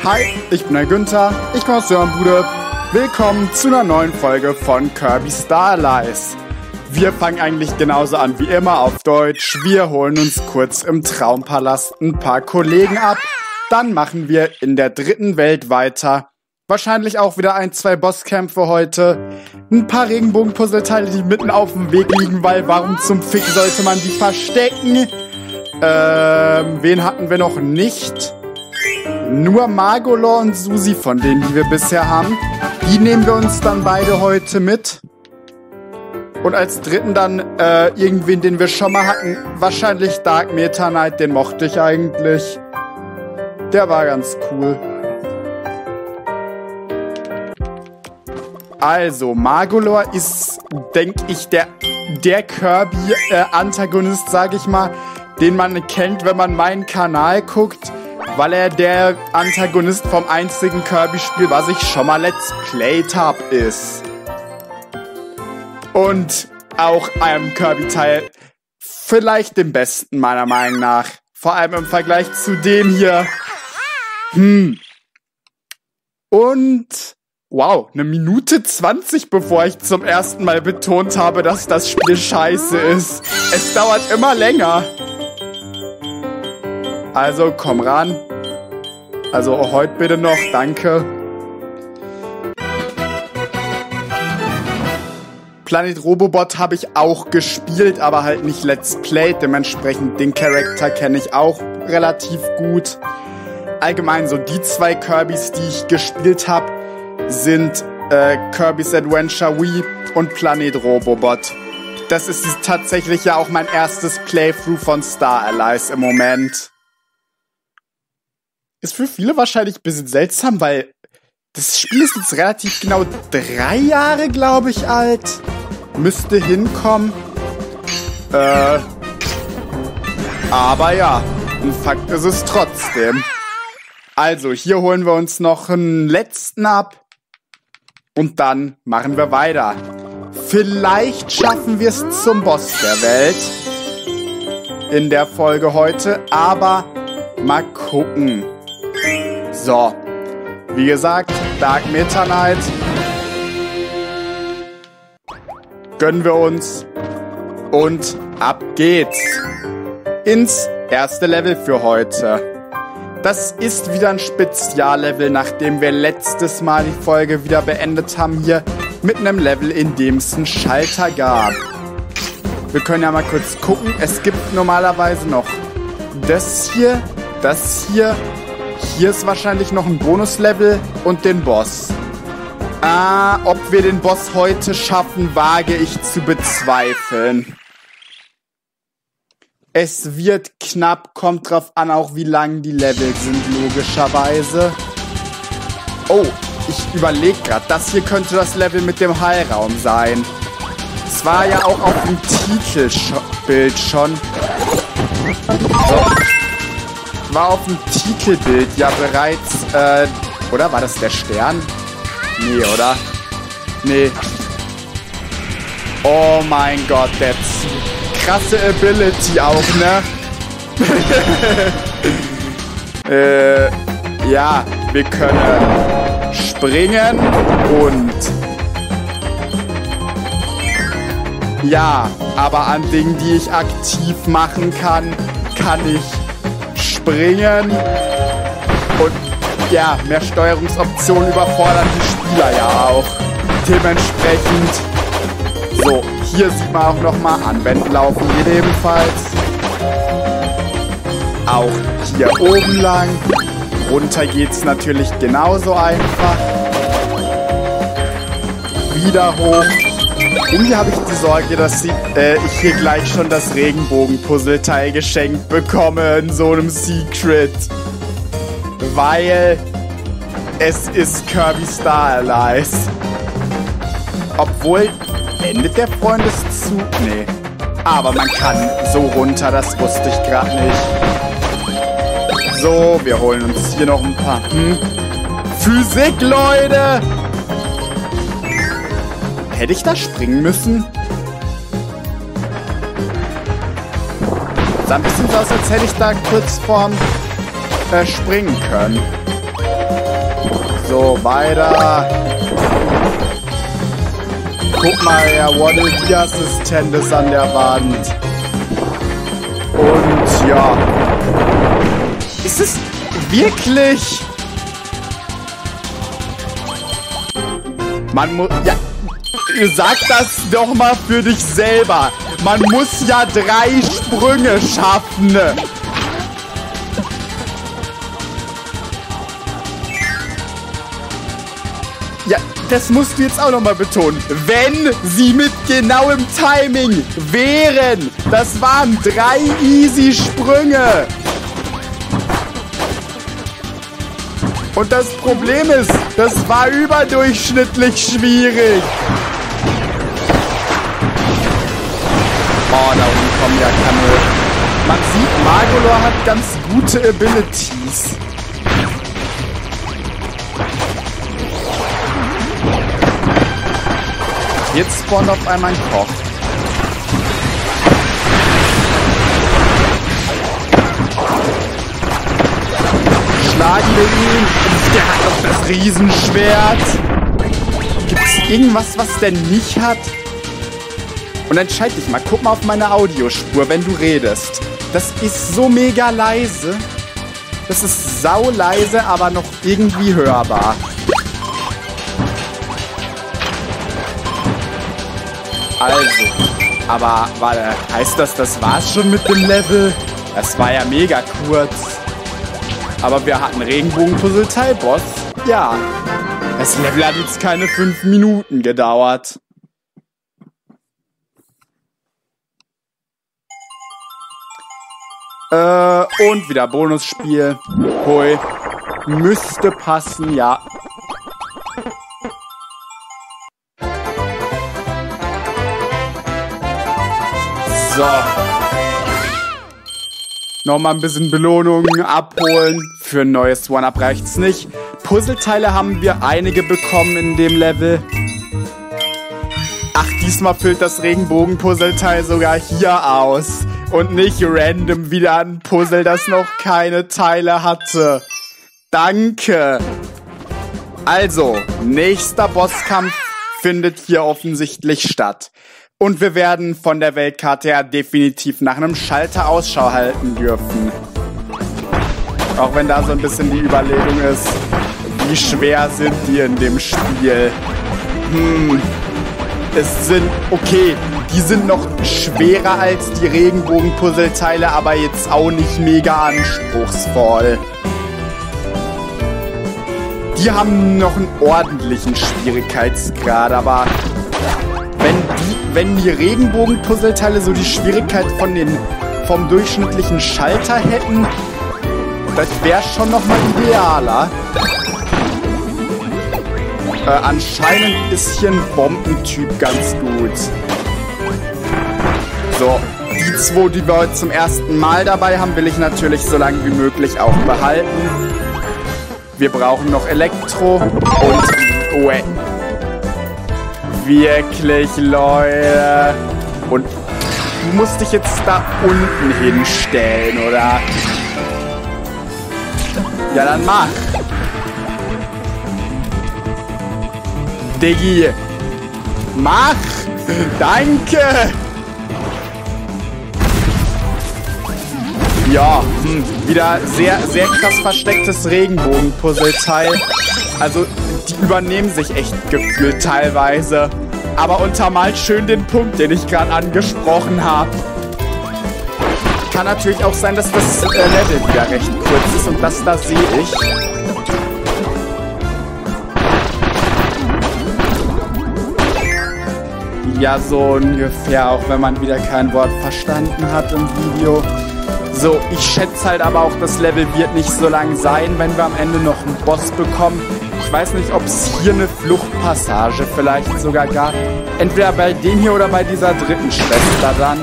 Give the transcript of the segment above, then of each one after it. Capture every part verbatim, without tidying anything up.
Hi, ich bin der Günther, ich komme aus Dörrenbude. Willkommen zu einer neuen Folge von Kirby Star Allies. Wir fangen eigentlich genauso an wie immer auf Deutsch. Wir holen uns kurz im Traumpalast ein paar Kollegen ab. Dann machen wir in der dritten Welt weiter. Wahrscheinlich auch wieder ein, zwei Bosskämpfe heute. Ein paar Regenbogen-Puzzleteile, die mitten auf dem Weg liegen, weil warum zum Fick sollte man die verstecken? Ähm, wen hatten wir noch nicht? Nur Magolor und Susi von denen, die wir bisher haben. Die nehmen wir uns dann beide heute mit. Und als dritten dann äh, irgendwen, den wir schon mal hatten. Wahrscheinlich Dark Meta Knight, den mochte ich eigentlich. Der war ganz cool. Also, Magolor ist, denke ich, der, der Kirby-Antagonist, äh, sag ich mal, den man kennt, wenn man meinen Kanal guckt, weil er der Antagonist vom einzigen Kirby-Spiel, was ich schon mal Let's Played hab, ist. Und auch einem Kirby-Teil vielleicht dem besten, meiner Meinung nach. Vor allem im Vergleich zu dem hier. Hm. Und... wow, eine Minute zwanzig, bevor ich zum ersten Mal betont habe, dass das Spiel scheiße ist. Es dauert immer länger. Also, komm ran. Also, heute bitte noch, danke. Planet Robobot habe ich auch gespielt, aber halt nicht Let's Played. Dementsprechend den Charakter kenne ich auch relativ gut. Allgemein so die zwei Kirbys, die ich gespielt habe, sind äh, Kirby's Adventure Wii und Planet Robobot. Das ist tatsächlich ja auch mein erstes Playthrough von Star Allies im Moment. Ist für viele wahrscheinlich ein bisschen seltsam, weil das Spiel ist jetzt relativ genau drei Jahre, glaube ich, alt. Müsste hinkommen. Äh, aber ja, ein Fakt ist es trotzdem. Also, hier holen wir uns noch einen letzten ab. Und dann machen wir weiter. Vielleicht schaffen wir es zum Boss der Welt. In der Folge heute. Aber mal gucken. So. Wie gesagt, Dark Meta Knight. Gönnen wir uns. Und ab geht's. Ins erste Level für heute. Das ist wieder ein Speziallevel, nachdem wir letztes Mal die Folge wieder beendet haben hier mit einem Level, in dem es einen Schalter gab. Wir können ja mal kurz gucken. Es gibt normalerweise noch das hier, das hier. Hier ist wahrscheinlich noch ein Bonuslevel und den Boss. Ah, ob wir den Boss heute schaffen, wage ich zu bezweifeln. Es wird knapp, kommt drauf an, auch wie lang die Level sind, logischerweise. Oh, ich überlege gerade, das hier könnte das Level mit dem Heilraum sein. Es war ja auch auf dem Titelbild schon. So. War auf dem Titelbild ja bereits, äh, oder? War das der Stern? Nee, oder? Nee. Oh mein Gott, der zieht. Krasse Ability auch, ne? äh, ja, wir können springen und ja, aber an Dingen, die ich aktiv machen kann, kann ich springen und ja, mehr Steuerungsoptionen überfordern die Spieler ja auch. Dementsprechend so. Hier sieht man auch nochmal, Anwenden laufen geht ebenfalls. Auch hier oben lang. Runter geht's natürlich genauso einfach. Wieder hoch. Irgendwie habe ich die Sorge, dass sie, äh, ich hier gleich schon das Regenbogen-Puzzleteil geschenkt bekomme in so einem Secret. Weil es ist Kirby Star Allies. Obwohl... endet der Freundeszug? Nee. Aber man kann so runter, das wusste ich gerade nicht. So, wir holen uns hier noch ein paar... Hm. Physik, Leute! Hätte ich da springen müssen? Sah ein bisschen so aus, als hätte ich da kurz vorm äh, springen können. So, weiter. Guck mal, der Waddle-Dee-Assistent ist an der Wand. Und ja. Ist es wirklich? Man muss... Ja, sag das doch mal für dich selber. Man muss ja drei Sprünge schaffen. Ja, das musst du jetzt auch nochmal betonen. Wenn sie mit genauem Timing wären. Das waren drei easy Sprünge. Und das Problem ist, das war überdurchschnittlich schwierig. Oh, da unten kommen ja Kanonen. Man sieht, Magolor hat ganz gute Abilities. Jetzt spawnt auf einmal ein Koch. Schlagen wir ihn. Der hat doch das Riesenschwert. Gibt's irgendwas, was der nicht hat? Und entscheid dich mal. Guck mal auf meine Audiospur, wenn du redest. Das ist so mega leise. Das ist sau leise, aber noch irgendwie hörbar. Also, aber warte, heißt das, das war's schon mit dem Level? Das war ja mega kurz. Aber wir hatten Regenbogen-Puzzleteil-Boss. Ja, das Level hat jetzt keine fünf Minuten gedauert. Äh, und wieder Bonusspiel. Hui. Müsste passen, ja. So. Nochmal ein bisschen Belohnung abholen. Für ein neues One-Up reicht's nicht. Puzzleteile haben wir einige bekommen in dem Level. Ach, diesmal füllt das Regenbogen-Puzzleteil sogar hier aus. Und nicht random wieder ein Puzzle, das noch keine Teile hatte. Danke. Also, nächster Bosskampf findet hier offensichtlich statt. Und wir werden von der Weltkarte her definitiv nach einem Schalter Ausschau halten dürfen. Auch wenn da so ein bisschen die Überlegung ist, wie schwer sind die in dem Spiel? Hm, es sind, okay, die sind noch schwerer als die Regenbogen-Puzzleteile, aber jetzt auch nicht mega anspruchsvoll. Die haben noch einen ordentlichen Schwierigkeitsgrad, aber wenn die, wenn die Regenbogen-Puzzleteile so die Schwierigkeit von dem, vom durchschnittlichen Schalter hätten, das wäre schon nochmal idealer. Äh, anscheinend ist hier ein Bombentyp ganz gut. So, die zwei, die wir heute zum ersten Mal dabei haben, will ich natürlich so lange wie möglich auch behalten. Wir brauchen noch Elektro und... Uäh. Wirklich, Leute. Und du musst dich jetzt da unten hinstellen, oder? Ja, dann mach. Diggi. Mach. Danke. Ja, hm, wieder sehr, sehr krass verstecktes Regenbogen-Puzzleteil. Also, die übernehmen sich echt gefühlt teilweise. Aber untermalt schön den Punkt, den ich gerade angesprochen habe. Kann natürlich auch sein, dass das äh, Level wieder recht kurz ist und das da sehe ich. Ja, so ungefähr, auch wenn man wieder kein Wort verstanden hat im Video. So, ich schätze halt aber auch, das Level wird nicht so lang sein, wenn wir am Ende noch einen Boss bekommen. Ich weiß nicht, ob es hier eine Fluchtpassage vielleicht sogar gab. Entweder bei dem hier oder bei dieser dritten Schwester dann.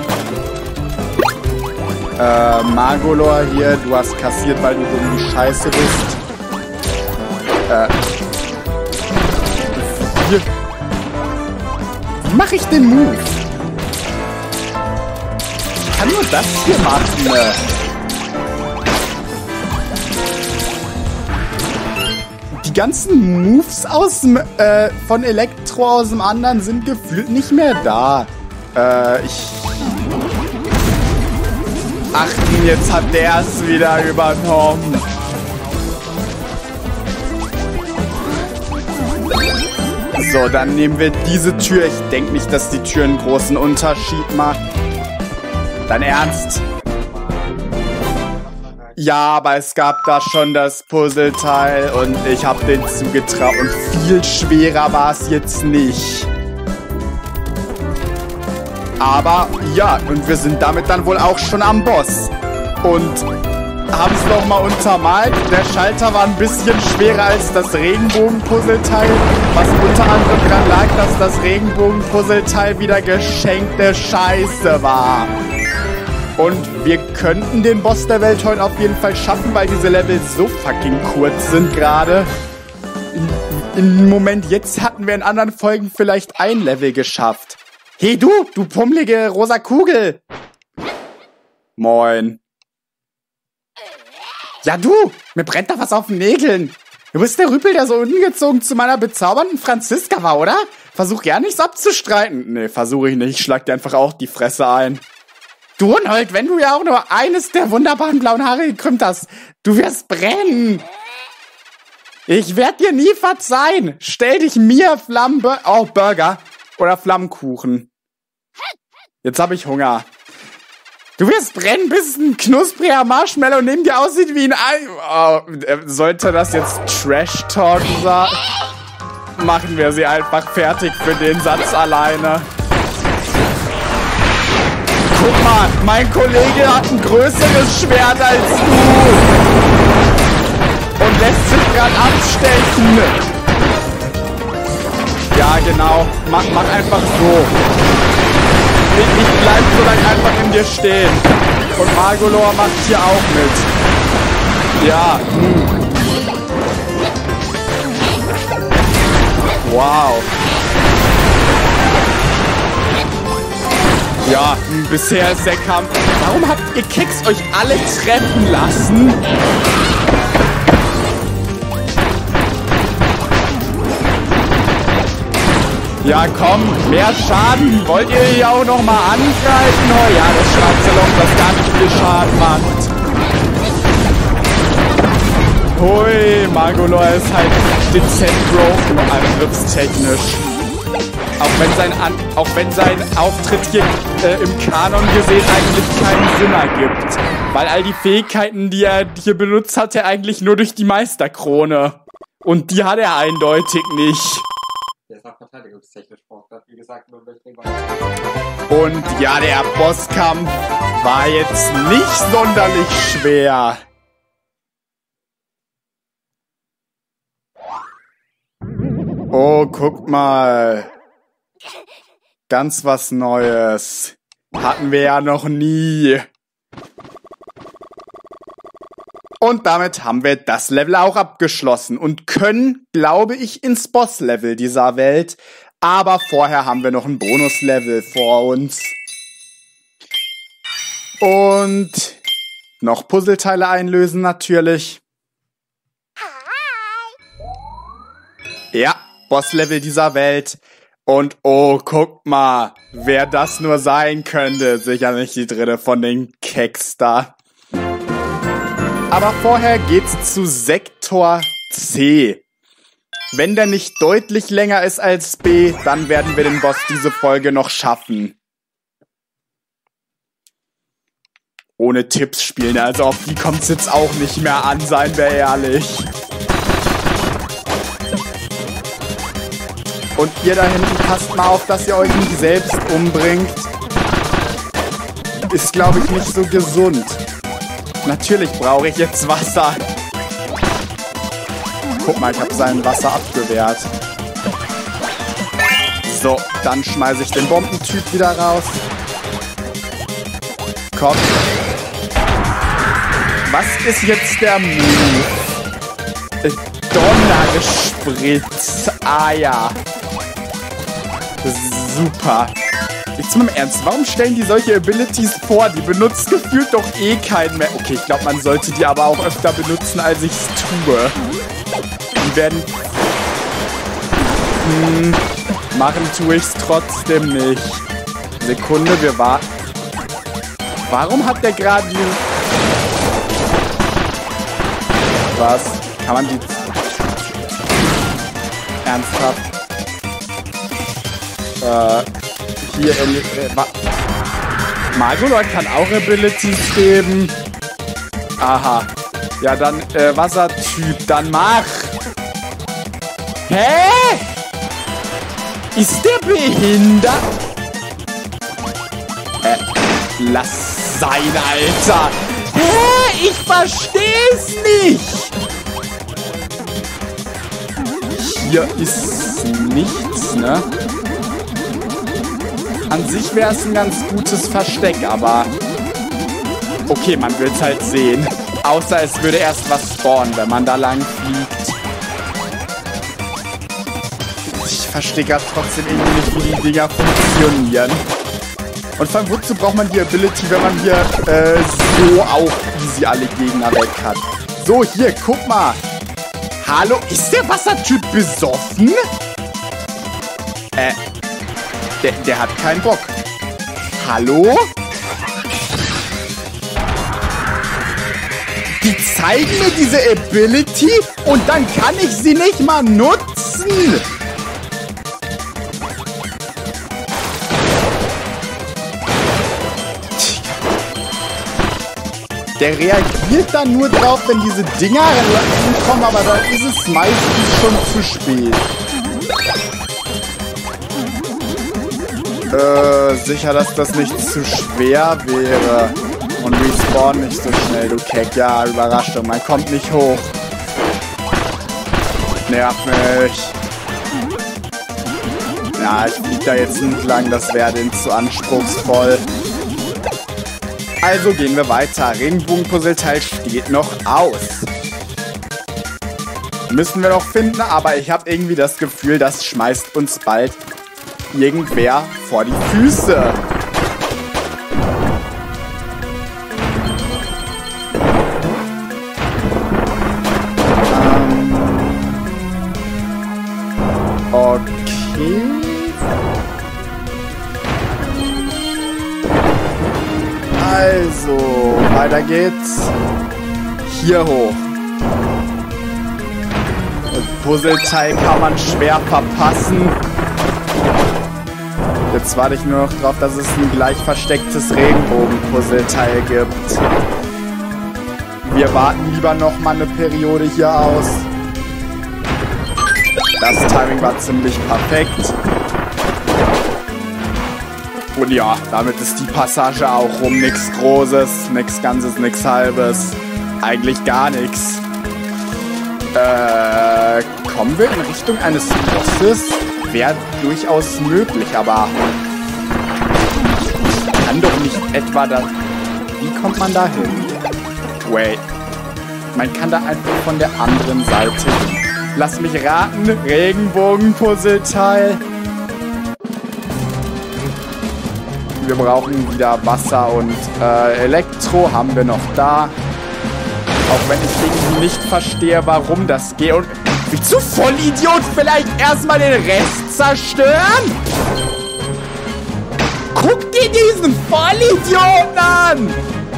Äh, Magolor hier, du hast kassiert, weil du irgendwie scheiße bist. Äh. Hier. Wie mache ich den Move? Ich kann nur das hier machen, ne? die ganzen Moves aus dem, äh, von Elektro aus dem anderen sind gefühlt nicht mehr da. Äh, ich... Ach, jetzt hat der es wieder übernommen. So, dann nehmen wir diese Tür. Ich denke nicht, dass die Tür einen großen Unterschied macht. Dein Ernst? Ja, aber es gab da schon das Puzzleteil und ich habe den zugetraut. Und viel schwerer war es jetzt nicht. Aber ja, und wir sind damit dann wohl auch schon am Boss. Und haben es nochmal untermalt. Der Schalter war ein bisschen schwerer als das Regenbogen-Puzzleteil. Was unter anderem daran lag, dass das Regenbogen-Puzzleteil wieder geschenkte Scheiße war. Und wir könnten den Boss der Welt heute auf jeden Fall schaffen, weil diese Level so fucking kurz sind gerade. Im Moment jetzt hatten wir in anderen Folgen vielleicht ein Level geschafft. Hey du, du pummelige rosa Kugel. Moin. Ja du, mir brennt doch was auf den Nägeln. Du bist der Rüpel, der so ungezogen zu meiner bezaubernden Franziska war, oder? Versuch ja nichts abzustreiten. Nee, versuche ich nicht. Ich schlag dir einfach auch die Fresse ein. Du Unhold, wenn du ja auch nur eines der wunderbaren blauen Haare gekrümmt hast, du wirst brennen. Ich werd dir nie verzeihen. Stell dich mir Flammenburger, oh, Burger oder Flammkuchen. Jetzt habe ich Hunger. Du wirst brennen, bis ein knuspriger Marshmallow neben dir aussieht wie ein Ei. Oh, sollte das jetzt Trash-Talk sein? Machen wir sie einfach fertig für den Satz alleine. Guck mal, mein Kollege hat ein größeres Schwert als du. Und lässt sich gerade abstechen. Ja, genau. Mach, mach einfach so. Ich, ich bleib so lange einfach in dir stehen. Und Magolor macht hier auch mit. Ja. Hm. Wow. Ja, bisher ist der Kampf. Warum habt ihr Keks euch alle treffen lassen? Ja, komm, mehr Schaden. Wollt ihr hier auch noch mal angreifen? Oh ja, das schwarze Loch, das gar nicht viel Schaden macht. Hui, Magolor ist halt dezent broken, angriffstechnisch. Auch wenn sein, An auch wenn sein Auftritt hier äh, im Kanon gesehen eigentlich keinen Sinn ergibt. Weil all die Fähigkeiten, die er hier benutzt, hat er eigentlich nur durch die Meisterkrone. Und die hat er eindeutig nicht. Der ist auch verteidigungstechnisch vorgebracht, wie gesagt, nur durch den Und ja, der Bosskampf war jetzt nicht sonderlich schwer. Oh, guck mal. Ganz was Neues. Hatten wir ja noch nie. Und damit haben wir das Level auch abgeschlossen und können, glaube ich, ins Boss-Level dieser Welt. Aber vorher haben wir noch ein Bonus-Level vor uns. Und noch Puzzleteile einlösen natürlich. Ja, Boss-Level dieser Welt. Und oh, guck mal, wer das nur sein könnte. Sicher nicht die dritte von den Keks da. Aber vorher geht's zu Sektor C. Wenn der nicht deutlich länger ist als B, dann werden wir den Boss diese Folge noch schaffen. Ohne Tipps spielen, also auf die kommt's jetzt auch nicht mehr an, seien wir ehrlich. Und ihr da hinten, passt mal auf, dass ihr euch nicht selbst umbringt. Ist, glaube ich, nicht so gesund. Natürlich brauche ich jetzt Wasser. Guck mal, ich habe sein Wasser abgewehrt. So, dann schmeiße ich den Bombentyp wieder raus. Komm. Was ist jetzt der Move? Donnergespritz. Ah ja. Super. Jetzt mal im Ernst, warum stellen die solche Abilities vor? Die benutzt gefühlt doch eh keinen mehr. Okay, ich glaube, man sollte die aber auch öfter benutzen, als ich es tue. die werden... Hm, machen tue ich es trotzdem nicht. Sekunde, wir warten. Warum hat der gerade die... Was? Kann man die... Ernsthaft? Äh, hier... Äh, Magolor kann auch Abilities geben. Aha. Ja, dann äh, Wassertyp. Dann mach. Hä? Ist der behindert? Äh, lass sein, Alter. Hä? Ich versteh's nicht. Hier ist nichts, ne? An sich wäre es ein ganz gutes Versteck, aber... Okay, man will es halt sehen. Außer es würde erst was spawnen, wenn man da lang fliegt. Ich verstehe gerade trotzdem irgendwie nicht, wie die Dinger funktionieren. Und vor allem, wozu braucht man die Ability, wenn man hier äh, so auch easy alle Gegner weg hat? So, hier, guck mal. Hallo, ist der Wassertyp besoffen? Äh, der, der hat keinen Bock. Hallo? Die zeigen mir diese Ability und dann kann ich sie nicht mal nutzen. Der reagiert dann nur drauf, wenn diese Dinger kommen, aber dann ist es meistens schon zu spät. Äh, sicher, dass das nicht zu schwer wäre. Und respawn nicht so schnell, du Keck. Ja, Überraschung, man kommt nicht hoch. Nervt mich. Ja, ich flieg da jetzt nicht lang, das wäre denn zu anspruchsvoll. Also gehen wir weiter. Regenbogen-Puzzleteil steht noch aus. Müssen wir noch finden, aber ich habe irgendwie das Gefühl, das schmeißt uns bald irgendwer vor die Füße. Okay. Also, weiter geht's. Hier hoch. Das Puzzleteil kann man schwer verpassen. Jetzt warte ich nur noch drauf, dass es ein gleich verstecktes Regenbogen-Puzzleteil gibt. Wir warten lieber noch mal eine Periode hier aus. Das Timing war ziemlich perfekt. Und ja, damit ist die Passage auch rum. Nichts Großes, nichts Ganzes, nichts Halbes. Eigentlich gar nichts. Äh, kommen wir in Richtung eines Bosses? Wäre durchaus möglich, aber kann doch nicht etwa da... Wie kommt man da hin? Wait. Man kann da einfach von der anderen Seite hin. Lass mich raten, Regenbogen-Puzzleteil. Wir brauchen wieder Wasser und äh, Elektro haben wir noch da. Auch wenn ich irgendwie nicht verstehe, warum das geht. Und willst du Vollidiot vielleicht erstmal den Rest zerstören? Guck dir diesen Vollidioten an!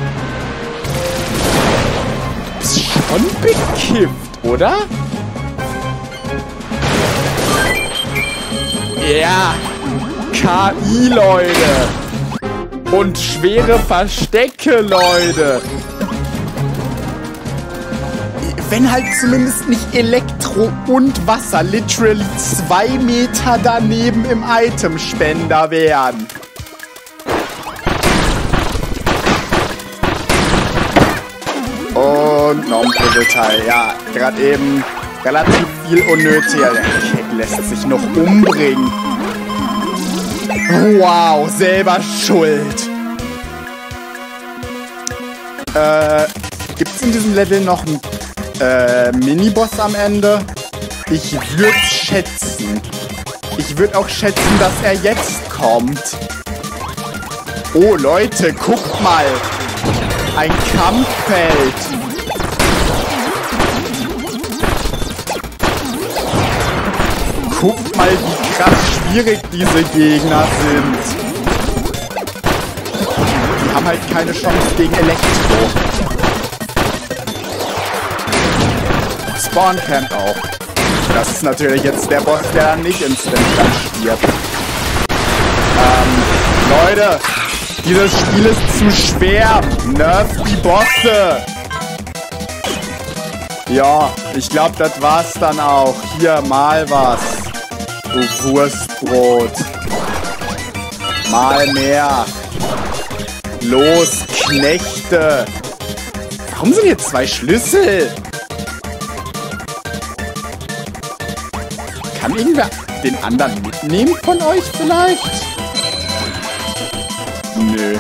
Ist schon bekifft, oder? Ja, K I, Leute. Und schwere Verstecke, Leute. Wenn halt zumindest nicht Elektro und Wasser literally zwei Meter daneben im Itemspender wären. Und noch ein Puzzleteil. Ja, gerade eben relativ viel unnötiger. Der Keck lässt sich noch umbringen. Wow, selber schuld. Äh, gibt's in diesem Level noch einen äh, Miniboss am Ende? Ich würde schätzen. Ich würde auch schätzen, dass er jetzt kommt. Oh, Leute, guckt mal. Ein Kampffeld. Guckt mal, wie krass schwierig diese Gegner sind. Die haben halt keine Chance gegen Elektro. Spawn Camp auch. Das ist natürlich jetzt der Boss, der dann nicht instant dann stirbt. Ähm, Leute, dieses Spiel ist zu schwer. Nerft die Bosse. Ja, ich glaube, das war's dann auch. Hier, mal was. Du Wurstbrot. Mal mehr. Los, Knechte. Warum sind hier zwei Schlüssel? Kann irgendwer den anderen mitnehmen von euch vielleicht? Nö.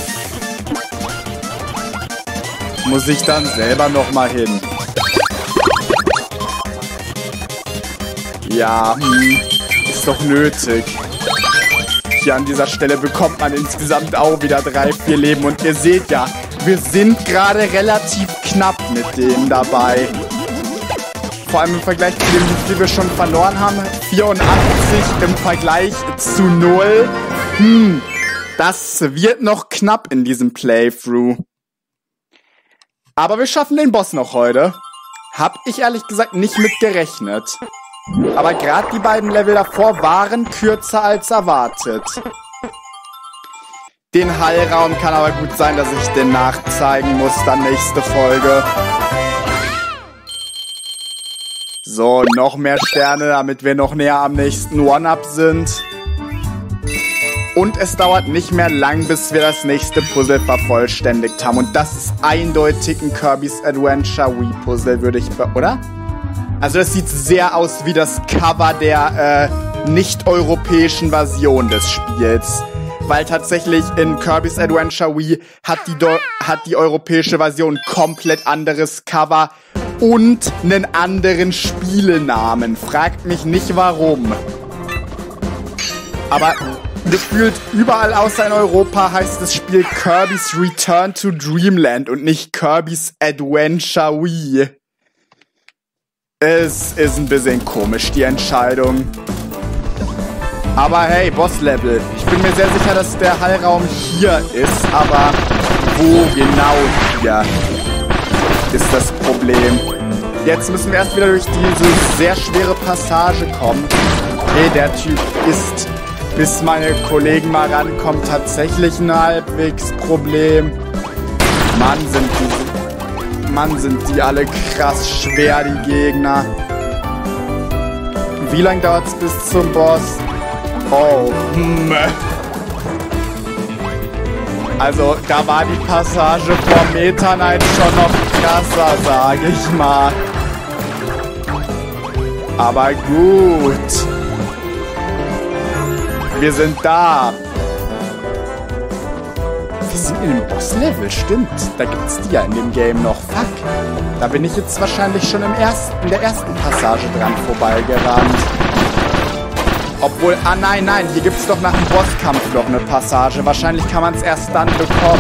Muss ich dann selber noch mal hin. Ja, hm, ist doch nötig. Hier an dieser Stelle bekommt man insgesamt auch wieder drei, vier Leben. Und ihr seht ja, wir sind gerade relativ knapp mit denen dabei. Vor allem im Vergleich zu dem, wie viel wir schon verloren haben. vierundachtzig im Vergleich zu null. Hm, das wird noch knapp in diesem Playthrough. Aber wir schaffen den Boss noch heute. Hab ich ehrlich gesagt nicht mit gerechnet. Aber gerade die beiden Level davor waren kürzer als erwartet. Den Hallraum kann aber gut sein, dass ich den nachzeigen muss, dann nächste Folge. So, noch mehr Sterne, damit wir noch näher am nächsten One-Up sind. Und es dauert nicht mehr lang, bis wir das nächste Puzzle vervollständigt haben. Und das ist eindeutig ein Kirby's Adventure Wii Puzzle, würde ich... Be- oder? Also das sieht sehr aus wie das Cover der äh, nicht-europäischen Version des Spiels. Weil tatsächlich in Kirby's Adventure Wii hat die, Do- hat die europäische Version komplett anderes Cover und einen anderen Spielenamen. Fragt mich nicht warum. Aber gefühlt überall außer in Europa heißt das Spiel Kirby's Return to Dreamland und nicht Kirby's Adventure Wii. Es ist ein bisschen komisch, die Entscheidung. Aber hey, Bosslevel. Ich bin mir sehr sicher, dass der Hallraum hier ist, aber wo genau hier ist das Problem. Jetzt müssen wir erst wieder durch diese sehr schwere Passage kommen. Hey, der Typ ist, bis meine Kollegen mal rankommen, tatsächlich ein halbwegs Problem. Mann, sind die, Mann, sind die alle krass schwer, die Gegner. Wie lange dauert es bis zum Boss? Oh, hm. Also, da war die Passage vor Meta Knight schon noch krasser, sag ich mal. Aber gut. Wir sind da. Wir sind in dem Bosslevel, stimmt. Da gibt's die ja in dem Game noch. Fuck. Da bin ich jetzt wahrscheinlich schon im ersten, in der ersten Passage dran vorbeigerannt. Obwohl, ah nein, nein, hier gibt's doch nach dem Bosskampf noch eine Passage. Wahrscheinlich kann man es erst dann bekommen.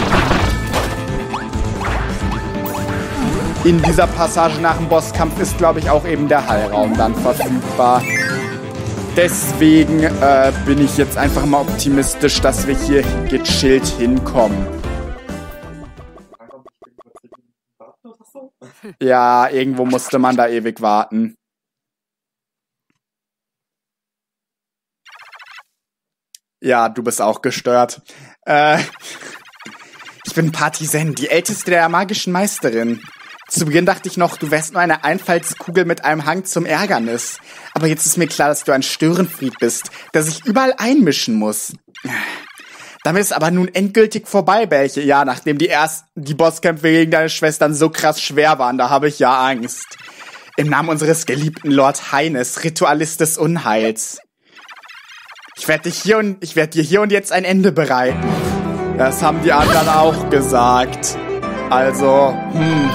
In dieser Passage nach dem Bosskampf ist, glaube ich, auch eben der Hallraum dann verfügbar. Deswegen äh, bin ich jetzt einfach mal optimistisch, dass wir hier gechillt hinkommen. Ja, irgendwo musste man da ewig warten. Ja, du bist auch gestört. Äh, ich bin Partisan, die älteste der magischen Meisterin. Zu Beginn dachte ich noch, du wärst nur eine Einfallskugel mit einem Hang zum Ärgernis. Aber jetzt ist mir klar, dass du ein Störenfried bist, der sich überall einmischen muss. Damit ist aber nun endgültig vorbei, Bärche. Ja, nachdem die ersten, die Bosskämpfe gegen deine Schwestern so krass schwer waren, da habe ich ja Angst. Im Namen unseres geliebten Lord Heines, Ritualist des Unheils. Ich werde dich hier und ich werde dir hier und jetzt ein Ende bereiten. Das haben die anderen auch gesagt. Also, hm.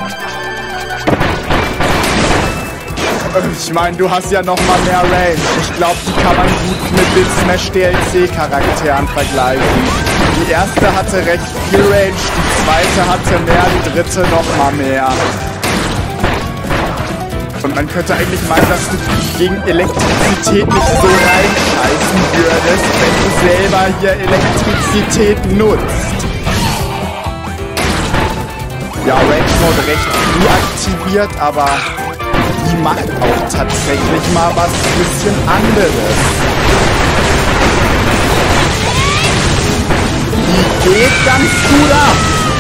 Ich meine, du hast ja noch mal mehr Range. Ich glaube, die kann man gut mit den Smash D L C-Charakteren vergleichen. Die erste hatte recht viel Range, die zweite hatte mehr, die dritte noch mal mehr. Und man könnte eigentlich meinen, dass du gegen Elektrizität nicht so reinscheißen würdest, wenn du selber hier Elektrizität nutzt. Ja, Range Mode recht früh aktiviert, aber die macht auch tatsächlich mal was bisschen anderes. Die geht ganz gut ab.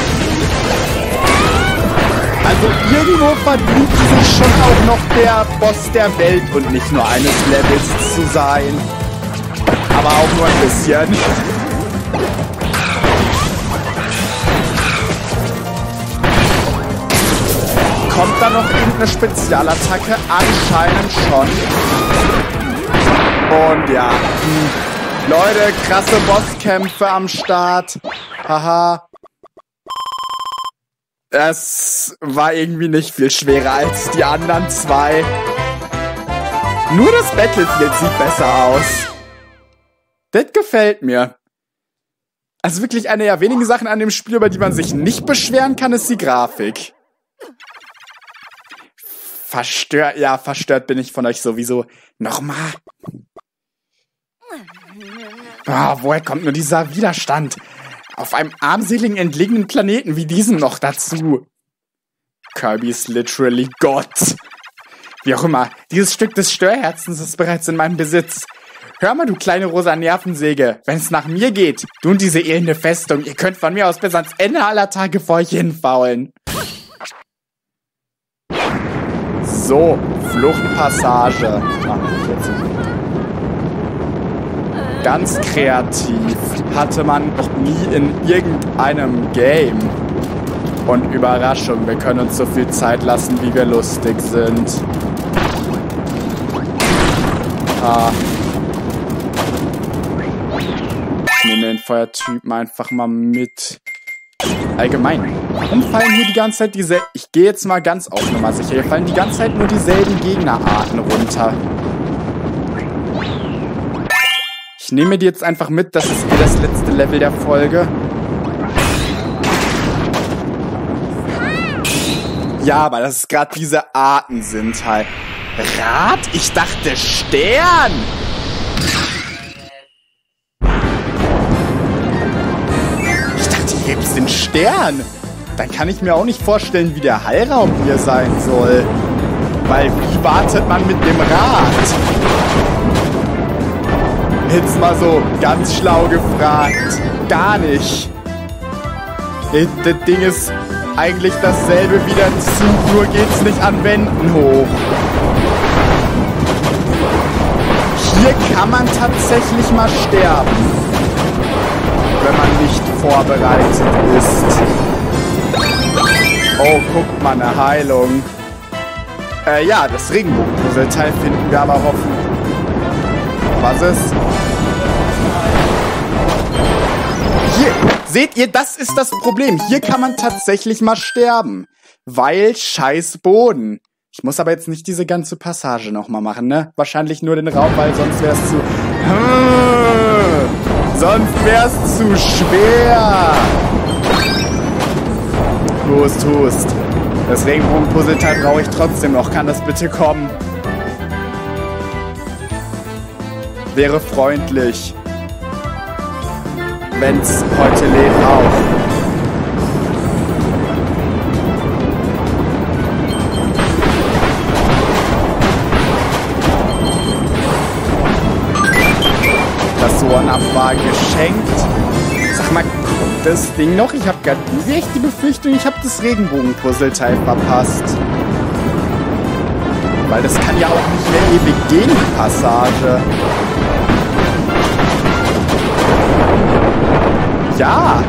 Also irgendwo verdient sich schon auch noch der Boss der Welt und nicht nur eines Levels zu sein. Aber auch nur ein bisschen. Kommt da noch irgendeine Spezialattacke? Anscheinend schon. Und ja. Hm. Leute, krasse Bosskämpfe am Start. Haha. Es war irgendwie nicht viel schwerer als die anderen zwei. Nur das Battlefield sieht besser aus. Das gefällt mir. Also wirklich eine der wenigen Sachen an dem Spiel, über die man sich nicht beschweren kann, ist die Grafik. Verstört, ja, verstört bin ich von euch sowieso. Nochmal. Oh, woher kommt nur dieser Widerstand? Auf einem armseligen, entlegenen Planeten wie diesem noch dazu. Kirby ist literally Gott. Wie auch immer, dieses Stück des Störherzens ist bereits in meinem Besitz. Hör mal, du kleine rosa Nervensäge. Wenn es nach mir geht, du und diese elende Festung, ihr könnt von mir aus bis ans Ende aller Tage vor euch hinfaulen. So, Fluchtpassage. Ah, ganz kreativ. Hatte man noch nie in irgendeinem Game. Und Überraschung, wir können uns so viel Zeit lassen, wie wir lustig sind. Ah. Ich nehme den Feuertypen einfach mal mit. Allgemein. Warum fallen hier die ganze Zeit diese... Ich gehe jetzt mal ganz auf Nummer sicher. Hier fallen die ganze Zeit nur dieselben Gegnerarten runter. Ich nehme die jetzt einfach mit. Das ist eh das letzte Level der Folge. Ja, aber das ist gerade diese Arten sind halt. Rad? Ich dachte Stern! Ich dachte, hier gibt's den Stern. Dann kann ich mir auch nicht vorstellen, wie der Heilraum hier sein soll. Weil wie wartet man mit dem Rad? Jetzt mal so ganz schlau gefragt. Gar nicht. Das Ding ist eigentlich dasselbe wie der Zug, nur geht's nicht an Wänden hoch. Hier kann man tatsächlich mal sterben, wenn man nicht vorbereitet ist. Oh, guckt mal, eine Heilung. Äh, ja, das Regenbogen-Puzzleteil finden wir aber hoffen. Was ist? Hier, seht ihr, das ist das Problem. Hier kann man tatsächlich mal sterben. Weil scheiß Boden. Ich muss aber jetzt nicht diese ganze Passage nochmal machen, ne? Wahrscheinlich nur den Raum, weil sonst wär's zu... Hm, sonst wär's zu schwer. Hust, hust. Das Regenbogen-Puzzleteil brauche ich trotzdem noch. Kann das bitte kommen? Wäre freundlich. Wenn's heute lädt auch. Das One-Up war geschenkt. Sag mal, kommt das Ding noch? Ich habe gerade echt die Befürchtung, ich habe das Regenbogen-Puzzleteil verpasst. Weil das kann ja auch nicht mehr ewig gehen, die Passage. Ja.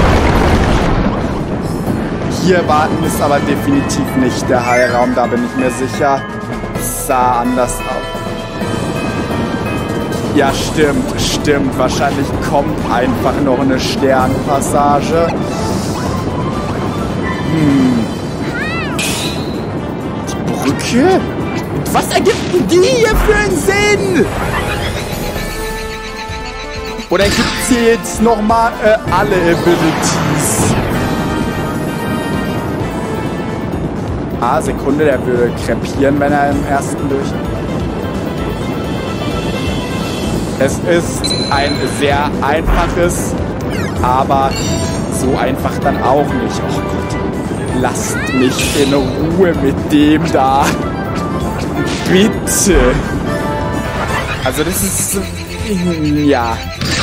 Hier warten ist aber definitiv nicht der Heilraum, da bin ich mir sicher. Das sah anders aus. Ja, stimmt, stimmt. Wahrscheinlich kommt einfach noch eine Sternpassage. Hm. Die Brücke? Was ergibt denn die hier für einen Sinn? Oder gibt's hier jetzt nochmal äh, alle Abilities? Ah, Sekunde, der würde krepieren, wenn er im ersten durch... Es ist ein sehr einfaches, aber so einfach dann auch nicht. Oh Gott, lasst mich in Ruhe mit dem da. Bitte. Also das ist... Ja.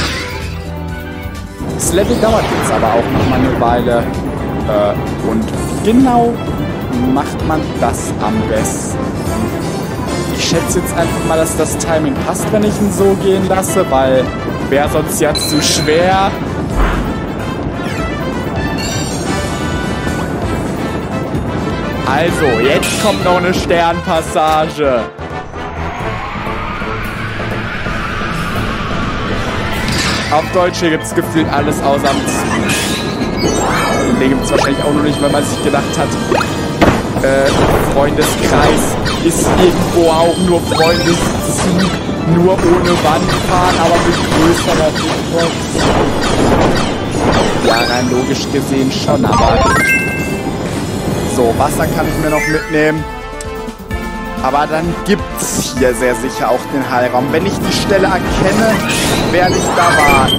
Das Level dauert jetzt aber auch noch mal eine Weile. Äh, und genau macht man das am besten. Ich schätze jetzt einfach mal, dass das Timing passt, wenn ich ihn so gehen lasse, weil wäre sonst ja zu schwer. Also, jetzt kommt noch eine Sternpassage. Auf Deutsch hier gibt es gefühlt alles außer am Ziel. Den gibt es wahrscheinlich auch noch nicht, weil man sich gedacht hat, äh, Freundeskreis ist irgendwo auch nur Freundeszug, nur ohne Wand fahren, aber mit größerer Hitbox. Ja, rein logisch gesehen schon, aber... So, Wasser kann ich mir noch mitnehmen. Aber dann gibt's hier sehr sicher auch den Heilraum. Wenn ich die Stelle erkenne, werde ich da warten.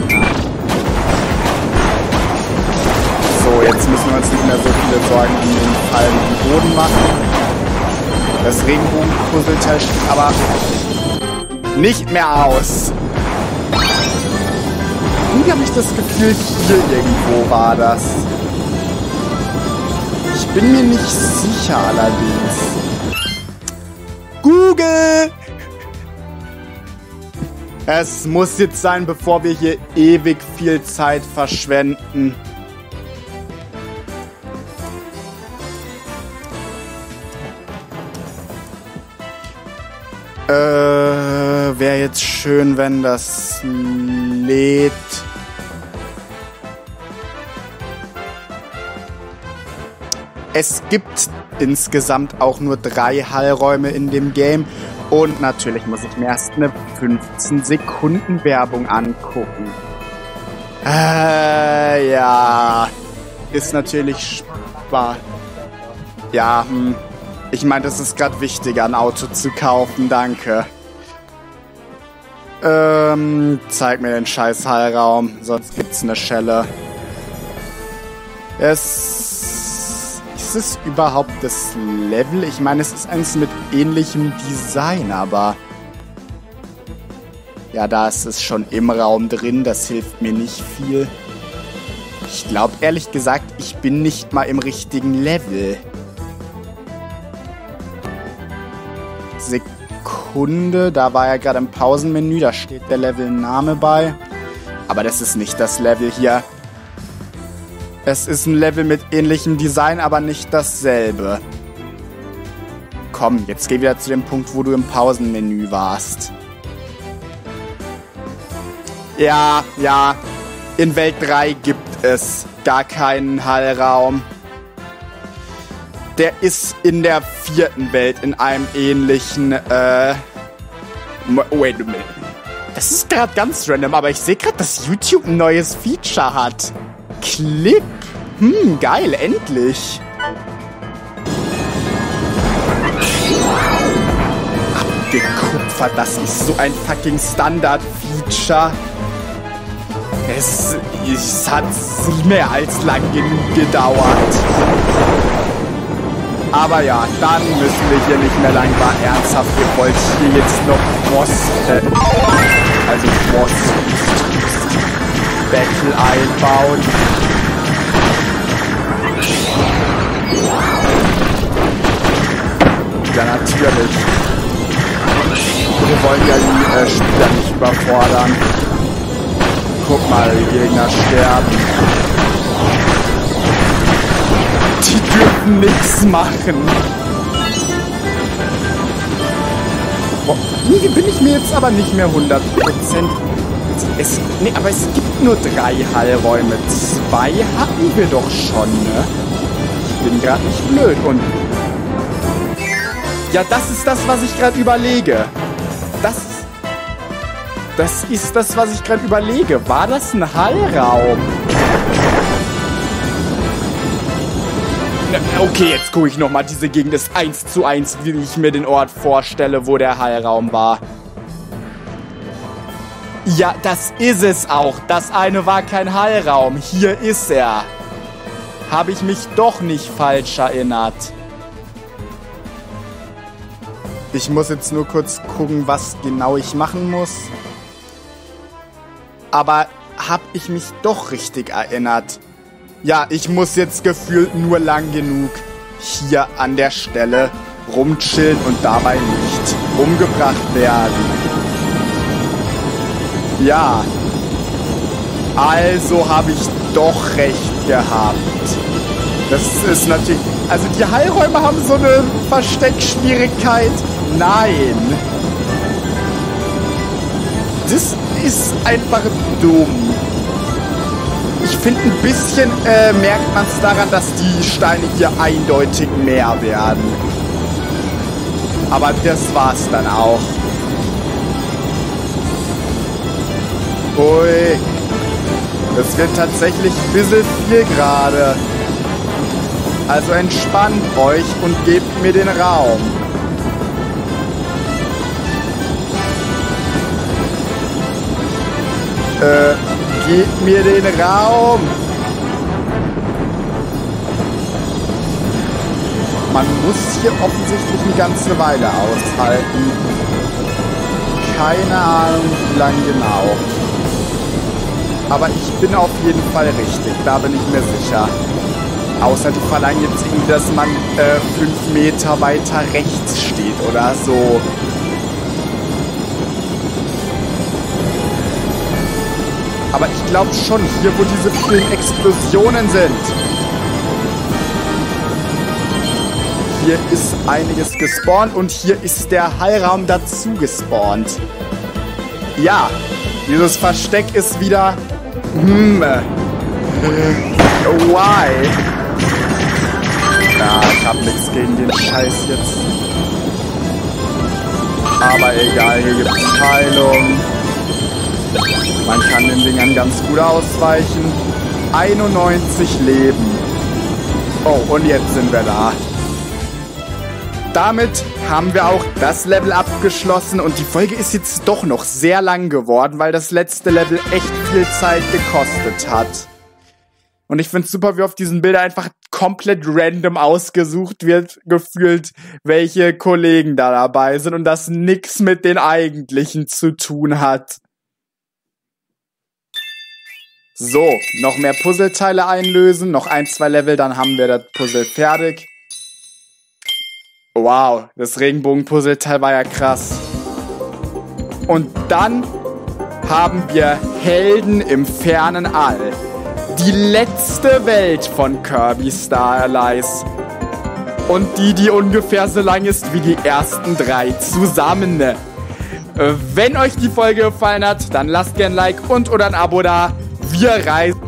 So, jetzt müssen wir uns nicht mehr so viele Sorgen um den fallenden Boden machen. Das Regenbogen-Puzzleteil steht aber nicht mehr aus. Irgendwie habe ich das Gefühl, hier irgendwo war das. Ich bin mir nicht sicher allerdings. Google! Es muss jetzt sein, bevor wir hier ewig viel Zeit verschwenden. Äh, wäre jetzt schön, wenn das lädt. Es gibt insgesamt auch nur drei Hallräume in dem Game. Und natürlich muss ich mir erst eine fünfzehn Sekunden Werbung angucken. Äh, ja. Ist natürlich Spaß. Ja, hm. Ich meine, das ist gerade wichtiger, ein Auto zu kaufen, danke. Ähm, zeig mir den scheiß Hallraum, sonst gibt's eine Schelle. Es... Ist es überhaupt das Level? Ich meine, es ist eins mit ähnlichem Design, aber... Ja, da ist es schon im Raum drin, das hilft mir nicht viel. Ich glaube, ehrlich gesagt, ich bin nicht mal im richtigen Level. Sekunde, da war ja gerade im Pausenmenü, da steht der Levelname bei. Aber das ist nicht das Level hier. Es ist ein Level mit ähnlichem Design, aber nicht dasselbe. Komm, jetzt geh wieder zu dem Punkt, wo du im Pausenmenü warst. Ja, ja, in Welt drei gibt es gar keinen Hallraum. Der ist in der vierten Welt in einem ähnlichen, äh... Wait a minute. Das ist gerade ganz random, aber ich sehe gerade, dass YouTube ein neues Feature hat. Clip. Hm, geil, endlich. Abgekupfert, das ist so ein fucking Standard-Feature. Es, es hat mehr als lang genug gedauert. Aber ja, dann müssen wir hier nicht mehr lang warten. Ernsthaft, ihr wollt hier jetzt noch Boss, äh, also Boss Battle einbauen. Ja, natürlich. Wir wollen ja die äh, Spieler nicht überfordern. Guck mal, die Gegner sterben. Die dürfen nichts machen. Boah, hier bin ich mir jetzt aber nicht mehr hundert Prozent. Es, nee, aber es gibt nur drei Hallräume. Zwei hatten wir doch schon, ne? Ich bin gerade nicht blöd. Und ja, das ist das, was ich gerade überlege. Das, das ist das, was ich gerade überlege. War das ein Hallraum? Okay, jetzt gucke ich nochmal. Diese Gegend ist eins zu eins, wie ich mir den Ort vorstelle, wo der Heilraum war. Ja, das ist es auch. Das eine war kein Heilraum. Hier ist er. Habe ich mich doch nicht falsch erinnert. Ich muss jetzt nur kurz gucken, was genau ich machen muss. Aber habe ich mich doch richtig erinnert. Ja, ich muss jetzt gefühlt nur lang genug hier an der Stelle rumchillen und dabei nicht umgebracht werden. Ja, also habe ich doch recht gehabt. Das ist natürlich... Also die Heilräume haben so eine Versteckschwierigkeit. Nein. Das ist einfach dumm. Ich finde, ein bisschen äh, merkt man es daran, dass die Steine hier eindeutig mehr werden. Aber das war's dann auch. Ui. Das wird tatsächlich ein bisschen viel gerade. Also entspannt euch und gebt mir den Raum. Äh... Gib mir den Raum! Man muss hier offensichtlich eine ganze Weile aushalten. Keine Ahnung, wie lang genau. Aber ich bin auf jeden Fall richtig, da bin ich mir sicher. Außer die verlangen jetzt irgendwie, dass man äh, fünf Meter weiter rechts steht oder so. Aber ich glaube schon, hier wo diese vielen Explosionen sind. Hier ist einiges gespawnt und hier ist der Heilraum dazu gespawnt. Ja, dieses Versteck ist wieder... Hm. Why? Ja, ich hab nichts gegen den Scheiß jetzt. Aber egal, hier gibt's Heilung. Man kann den Dingern ganz gut ausweichen. einundneunzig Leben. Oh, und jetzt sind wir da. Damit haben wir auch das Level abgeschlossen. Und die Folge ist jetzt doch noch sehr lang geworden, weil das letzte Level echt viel Zeit gekostet hat. Und ich finde es super, wie auf diesen Bildern einfach komplett random ausgesucht wird, gefühlt, welche Kollegen da dabei sind und das nichts mit den eigentlichen zu tun hat. So, noch mehr Puzzleteile einlösen, noch ein, zwei Level, dann haben wir das Puzzle fertig. Wow, das Regenbogen-Puzzleteil war ja krass. Und dann haben wir Helden im fernen All. Die letzte Welt von Kirby Star Allies. Und die, die ungefähr so lang ist wie die ersten drei zusammen. Wenn euch die Folge gefallen hat, dann lasst gerne ein Like und oder ein Abo da. Wir reisen.